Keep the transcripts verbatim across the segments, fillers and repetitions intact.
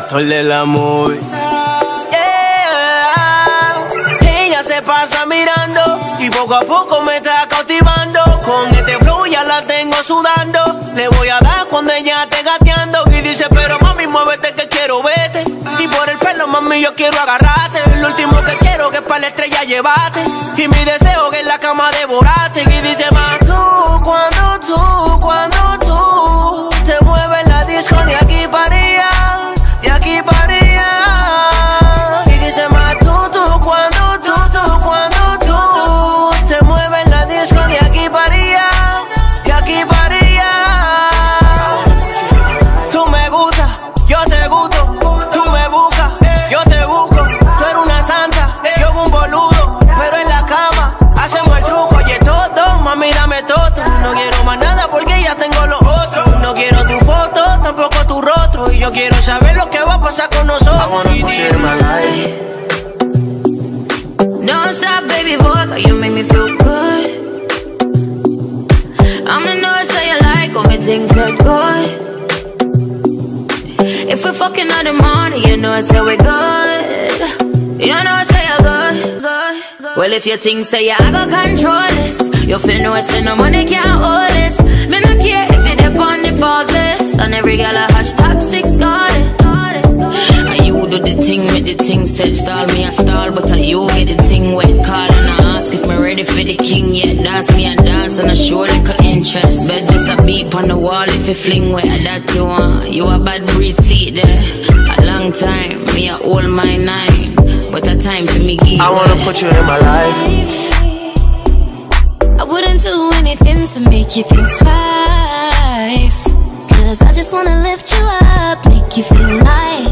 actor de la movie. Ella se pasa mirando y poco a poco me está cautivando. Con este flow ya la tengo sudando. Le voy a dar cuando ella esté gateando. Y dice, pero mami, muévete que quiero verte. Y por el pelo, mami, yo quiero agarrarte. Lo último que quiero que es para la estrella llevarte. Y mi deseo que en la cama devorarte. Y dice, más tú, cuando tú, cuando tú te mueves la disco de aquí para allá, de aquí para allá. Y dice, más tú, tú, cuando tú, tú, cuando tú te mueves la disco de aquí para allá, de aquí para allá. Tú me gustas, yo te gusto. Tú me buscas, yo te busco. Tú eres una santa, yo un boludo. Pero en la cama hacemos el truco. Oye, todo, mami, dame todo. No quiero más nada porque ya tengo lo otro. No quiero tu foto, tampoco tu rostro. Y yo quiero saber lo que va a pasar con nosotros. I wanna put you in my life. Don't stop, baby boy, cause you make me feel good. I'm the nurse that you like, all my things that good. If we're fucking out the morning, you know I say we're good. You know I say you're good, good, good. Well, if you think say yeah, I got control this, you feel no say no money can't hold this. Me no care if you dip on the falls list. And every girl a hashtag six goddess. And you do the thing, make the thing set. Stall me a stall, but you get the thing wet. Call and I ask if me ready for the king yet. Dance me and dance and I show like a interest. Bet just a beep on the wall if you fling wet. That you want, you a bad breed seat there. A long time, me a hold my nine. But a time for me give. I wanna put you in my life. I wouldn't do anything to make you think twice. Cause I just wanna lift you up, make you feel light.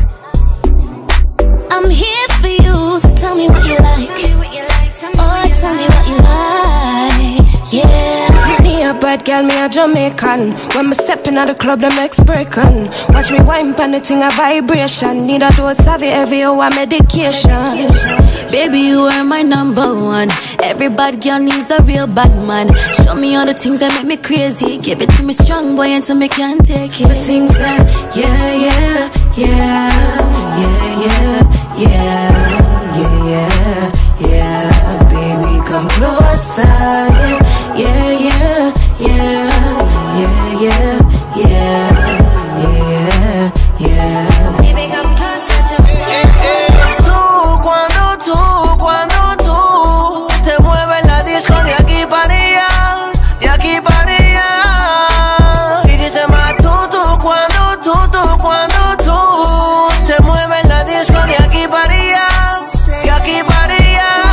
I'm here for you, so tell me what you like. Oh, tell me what you like. Yeah. Me a bad girl, me a Jamaican. When me step in at the club, them ex-breakin'. Watch me wine pan the thing a vibration. Need a dose of it every hour medication. Baby, you are my number one. Every bad girl needs a real bad man. Show me all the things that make me crazy. Give it to me strong, boy, until me can't take it. The things that, yeah, yeah, yeah, yeah, yeah, yeah, yeah, yeah, yeah. Baby, come closer. Yeah, yeah, yeah, yeah, yeah, yeah, yeah, yeah, yeah. Baby, come closer, just Tú, cuando tú, cuando tú te mueves la disco de aquí para allá, de aquí para allá. Y dice más tú, tú, cuando tú, tú, cuando tú te mueves la disco de aquí para allá, de aquí para allá.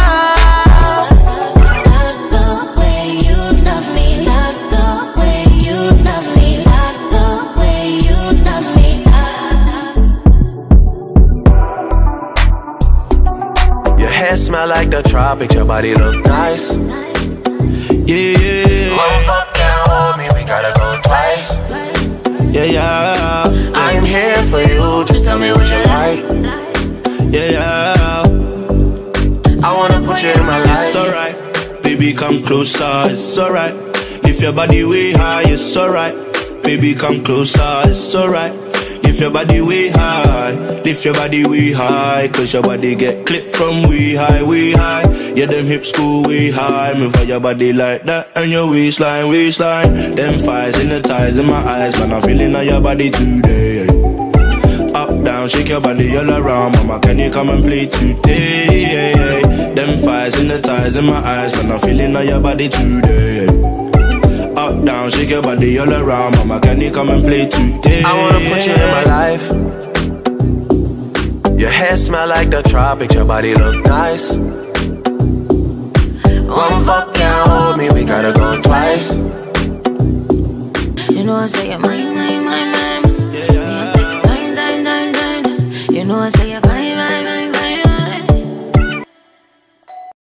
love the way you love me, love the way you love me, love the way you love me. Your hair smell like the tropics, your body look nice. Yeah, yeah. One fuck can't hold me, we gotta go twice. Yeah, yeah. I'm here for you, just tell me what you like. Yeah, yeah. I wanna put you in my life. It's alright, baby, come closer. It's alright. Lift your body way high. It's alright, baby, come closer. It's alright. Lift your body way high. Lift your body way high. Cause your body get clipped from way high, way high. Yeah, them hips go way high. Move your body like that and your waistline, waistline. Them fires in the ties in my eyes. Man, I'm feeling on your body today. Up, down, shake your body all around. Mama, can you come and play today? Them fires in the ties in my eyes. Man, I'm feeling on your body today. Up, down, shake your body all around. Mama, can you come and play today? I wanna put you in my life. Your hair smell like the tropics, your body look nice. One fuck can't hold me, we gotta go twice. You know I say you're mine, mine, mine.